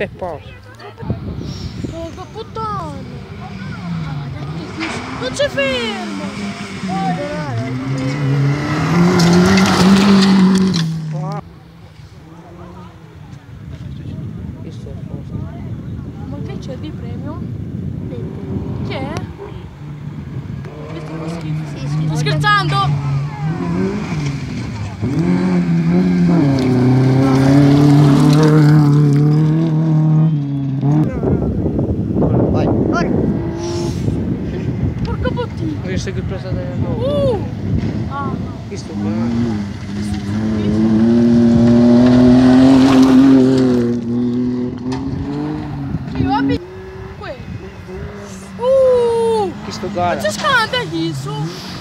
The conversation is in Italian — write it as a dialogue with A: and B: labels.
A: Per posto.
B: Porca puttana! Non c'è fermo! Ma che c'è di premio? Chi è? Questo è schifo.
C: Sì, sì.
B: Sto scherzando!
A: Vai.
C: Ora.
B: Porca puttana!
A: Ho visto che presa da nuovo.
B: Ah no.
A: Visto qua.
B: Io abito qui.
A: Che sto
B: Ma
A: gara.
B: c'è scanda isso?